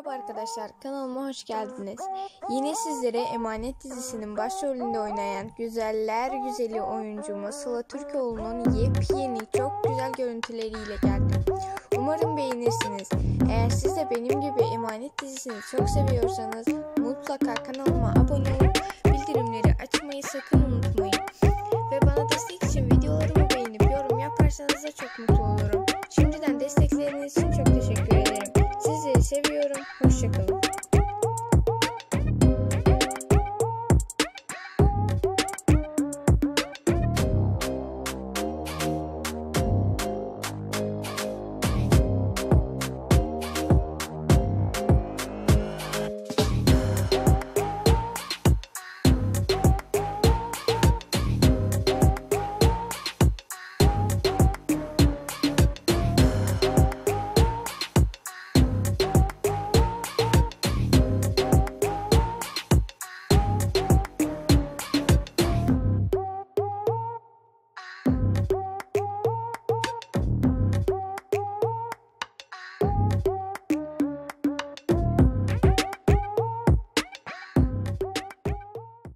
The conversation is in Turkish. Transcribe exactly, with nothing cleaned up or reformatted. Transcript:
Merhaba arkadaşlar, kanalıma hoş geldiniz. Yine sizlere Emanet dizisinin başrolünde oynayan güzeller güzeli oyuncumuz Sıla Türkoğlu'nun yepyeni çok güzel görüntüleriyle geldim. Umarım beğenirsiniz. Eğer siz de benim gibi Emanet dizisini çok seviyorsanız mutlaka kanalıma abone olup bildirimleri açmayı sakın unutmayın. Ve bana destek için videolarımı beğenip yorum yaparsanız da çok mutlu olurum. Şimdiden destekleriniz için çok teşekkür ederim. Sizleri seviyorum. Hoşçakalın.